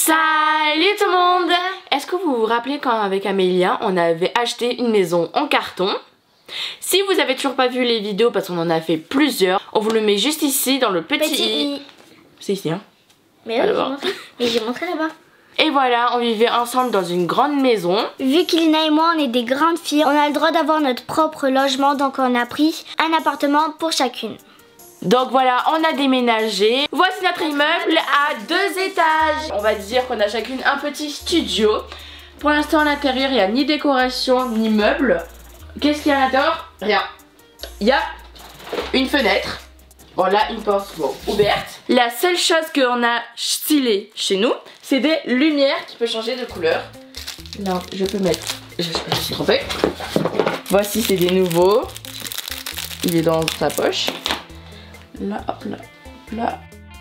Salut tout le monde! Est-ce que vous vous rappelez quand avec Amélia on avait acheté une maison en carton? Si vous avez toujours pas vu les vidéos parce qu'on en a fait plusieurs, on vous le met juste ici dans le petit i. C'est ici hein? Mais oui, j'ai montré là-bas. Et voilà, on vivait ensemble dans une grande maison. Vu qu'Elina et moi on est des grandes filles, on a le droit d'avoir notre propre logement, donc on a pris un appartement pour chacune. Donc voilà, on a déménagé. Voici notre immeuble à 2 étages. On va dire qu'on a chacune un petit studio. Pour l'instant à l'intérieur, il n'y a ni décoration ni meubles. Qu'est-ce qu'il y a à l'intérieur? Rien. Il y a une fenêtre. Bon là, une porte ouverte. La seule chose qu'on a stylée chez nous, c'est des lumières qui peuvent changer de couleur. Là, je peux mettre... Je me suis trompée. Voici, c'est des nouveaux. Il est dans sa poche. Là, hop là, hop là.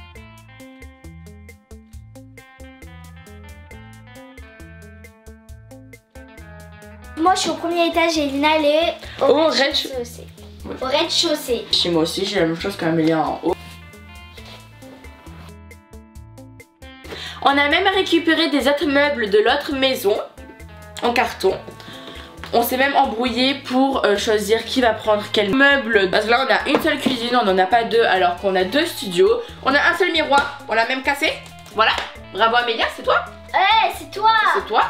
Moi je suis au premier étage et Elina elle est au rez-de-chaussée. Au rez-de-chaussée. Chez moi aussi j'ai la même chose qu'Amélia en haut. On a même récupéré des autres meubles de l'autre maison en carton. On s'est même embrouillé pour choisir qui va prendre quel meuble. Parce que là on a une seule cuisine, on n'en a pas deux alors qu'on a 2 studios. On a un seul miroir, on l'a même cassé. Voilà, bravo Amélia, c'est toi? Ouais, c'est toi. C'est toi.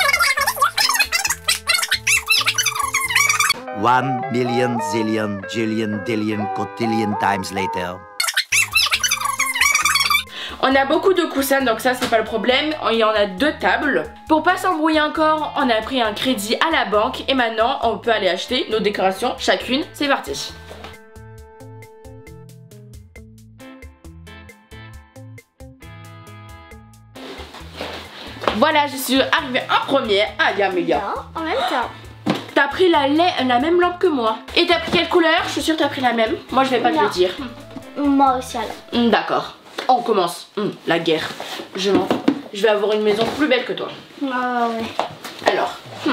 1 million zillion jillion dillion cotillion times later. On a beaucoup de coussins donc ça c'est pas le problème. Il y en a 2 tables. Pour pas s'embrouiller encore, on a pris un crédit à la banque et maintenant on peut aller acheter nos décorations chacune. C'est parti. Voilà, je suis arrivée en première. Allez Amélia. Non, en même temps. T'as pris la même lampe que moi. Et t'as pris quelle couleur? Je suis sûre que t'as pris la même. Moi je vais pas te le dire. Moi aussi alors. D'accord. On commence. La guerre. Je vais avoir une maison plus belle que toi. Ah ouais. Alors.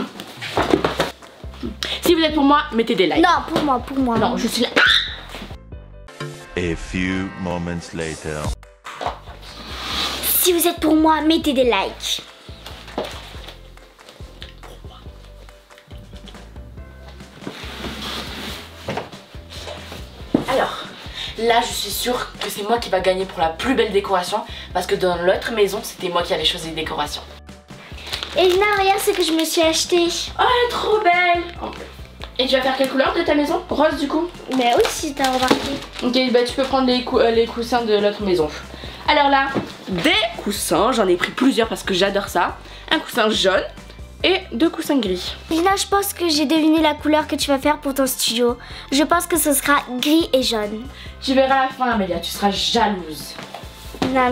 Si vous êtes pour moi, mettez des likes. Non, pour moi. Non, je suis là. A few moments later. Si vous êtes pour moi, mettez des likes. Alors, là je suis sûre que c'est moi qui va gagner pour la plus belle décoration parce que dans l'autre maison, c'était moi qui avais choisi les décorations. Elina, regarde ce que je me suis acheté. Oh, elle est trop belle. Et tu vas faire quelle couleur de ta maison? Rose du coup? Mais oui, si t'as remarqué. Ok, bah tu peux prendre les coussins de l'autre maison. Alors là, des coussins, j'en ai pris plusieurs parce que j'adore ça. Un coussin jaune et 2 coussins gris. Elina, je pense que j'ai deviné la couleur que tu vas faire pour ton studio. Je pense que ce sera gris et jaune. Tu verras à la fin Amélia, tu seras jalouse. Non.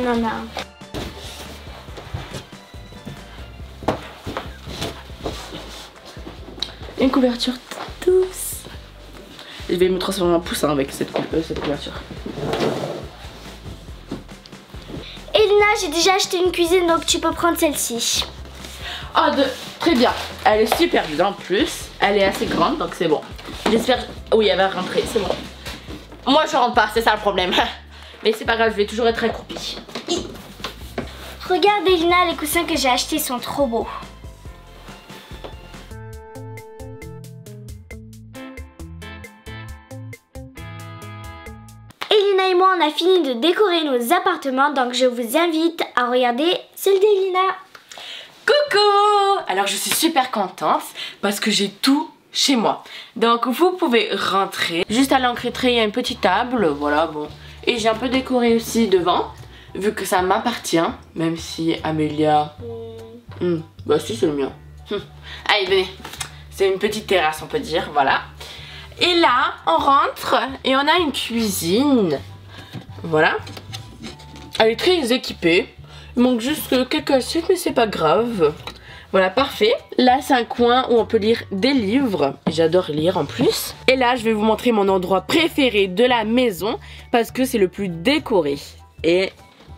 Une couverture douce. Je vais me transformer en poussin avec cette couverture. Elina, j'ai déjà acheté une cuisine donc tu peux prendre celle-ci. Oh, très bien. Elle est super bien en plus. Elle est assez grande donc c'est bon. J'espère. Oui, elle va rentrer, c'est bon. Moi je rentre pas, c'est ça le problème. Mais c'est pas grave, je vais toujours être accroupie. Regarde Elina, les coussins que j'ai achetés sont trop beaux. Elina et moi on a fini de décorer nos appartements donc je vous invite à regarder celui d'Elina. Coucou! Alors je suis super contente parce que j'ai tout chez moi. Donc vous pouvez rentrer. Juste à l'entrée, il y a une petite table, voilà bon. Et j'ai un peu décoré aussi devant, vu que ça m'appartient, même si Amélia... bah si c'est le mien. Allez venez, c'est une petite terrasse on peut dire, voilà. Et là on rentre et on a une cuisine. Voilà. Elle est très équipée. Il manque juste quelques assiettes mais c'est pas grave. Voilà, parfait. Là c'est un coin où on peut lire des livres. J'adore lire en plus. Et là je vais vous montrer mon endroit préféré de la maison parce que c'est le plus décoré. Et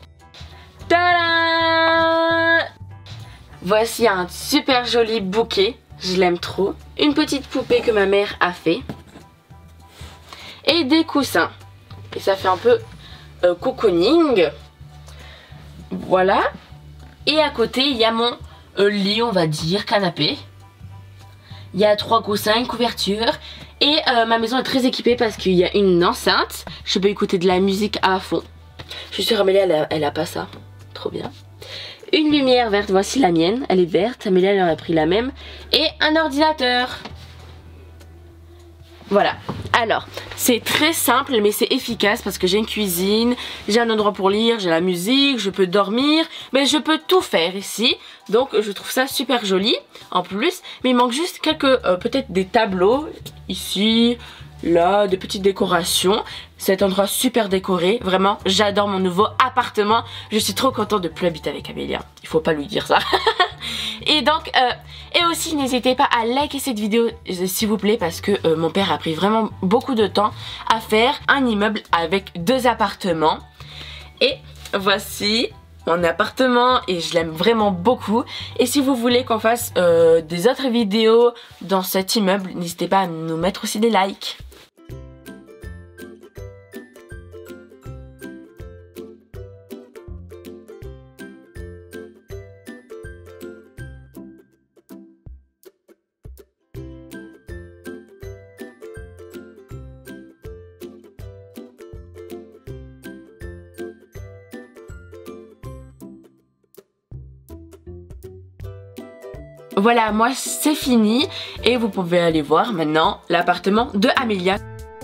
tada! Voici un super joli bouquet. Je l'aime trop. Une petite poupée que ma mère a fait. Et des coussins. Et ça fait un peu cocooning. Voilà. Et à côté, il y a mon lit, on va dire, canapé. Il y a 3 coussins, une couverture. Et ma maison est très équipée parce qu'il y a une enceinte. Je peux écouter de la musique à fond. Je suis sûre Amélia, elle a pas ça. Trop bien. Une lumière verte, voici la mienne. Elle est verte, Amélia elle aurait pris la même. Et un ordinateur. Voilà. Alors, c'est très simple mais c'est efficace parce que j'ai une cuisine, j'ai un endroit pour lire, j'ai la musique, je peux dormir, mais je peux tout faire ici. Donc je trouve ça super joli en plus. Mais il manque juste quelques, peut-être des tableaux ici, là, des petites décorations. Cet endroit super décoré, vraiment j'adore mon nouveau appartement. Je suis trop contente de plus habiter avec Amélia, il faut pas lui dire ça. Et donc, et aussi n'hésitez pas à liker cette vidéo s'il vous plaît parce que mon père a pris vraiment beaucoup de temps à faire un immeuble avec 2 appartements. Et voici mon appartement et je l'aime vraiment beaucoup. Et si vous voulez qu'on fasse des autres vidéos dans cet immeuble, n'hésitez pas à nous mettre aussi des likes. Voilà, moi c'est fini et vous pouvez aller voir maintenant l'appartement de Amélia.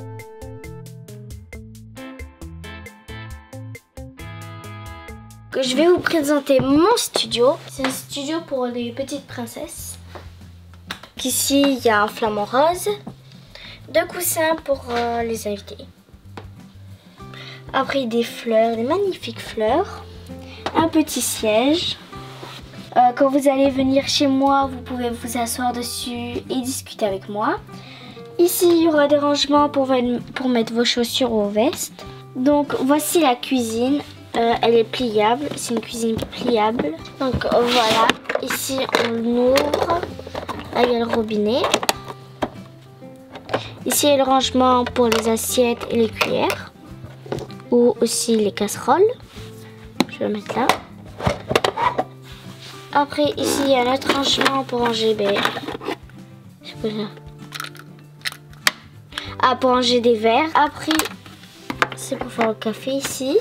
Je vais vous présenter mon studio. C'est un studio pour les petites princesses. Ici, il y a un flamant rose, 2 coussins pour les invités. Après, des fleurs, des magnifiques fleurs. Un petit siège. Quand vous allez venir chez moi, vous pouvez vous asseoir dessus et discuter avec moi. Ici, il y aura des rangements pour mettre vos chaussures ou vos vestes. Donc, voici la cuisine. Elle est pliable. C'est une cuisine pliable. Donc, voilà. Ici, on l'ouvre. Là, il y a le robinet. Ici, il y a le rangement pour les assiettes et les cuillères. Ou aussi les casseroles. Je vais le mettre là. Après, ici, il y a un autre rangement pour ranger, pour ranger des verres. Après, c'est pour faire le café ici.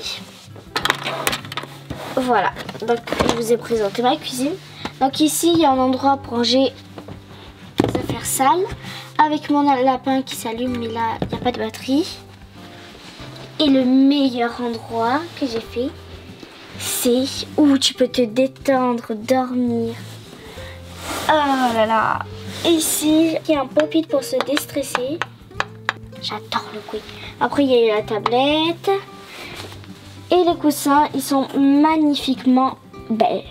Voilà, donc je vous ai présenté ma cuisine. Donc ici, il y a un endroit pour ranger les affaires sales. Avec mon lapin qui s'allume, mais là, il n'y a pas de batterie. Et le meilleur endroit que j'ai fait, c'est où tu peux te détendre, dormir. Oh là là. Ici, il y a un pop-it pour se déstresser. J'adore le quick. Après, il y a la tablette. Et les coussins, ils sont magnifiquement belles.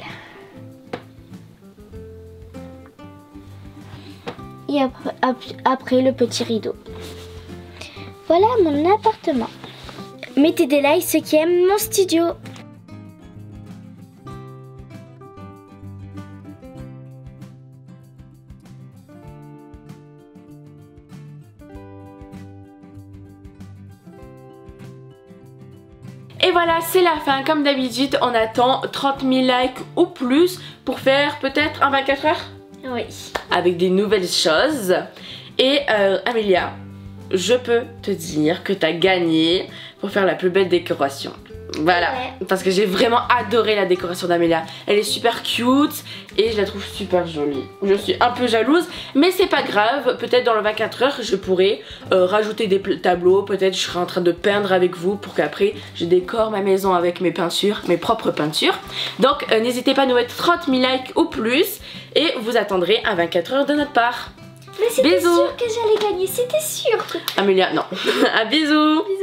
Et après le petit rideau. Voilà mon appartement. Mettez des likes ceux qui aiment mon studio. Et voilà, c'est la fin. Comme d'habitude, on attend 30 000 likes ou plus pour faire peut-être un 24 heures. Oui. Avec des nouvelles choses. Et Amélia, je peux te dire que tu as gagné pour faire la plus belle décoration. Voilà, ouais. Parce que j'ai vraiment adoré la décoration d'Amélia. Elle est super cute et je la trouve super jolie. Je suis un peu jalouse, mais c'est pas grave. Peut-être dans le 24 heures, je pourrais rajouter des tableaux. Peut-être je serai en train de peindre avec vous pour qu'après je décore ma maison avec mes peintures, mes propres peintures. Donc n'hésitez pas à nous mettre 30 000 likes ou plus et vous attendrez un 24 heures de notre part. Mais c'était sûr que j'allais gagner, c'était sûr. Amélia, non. À bisous.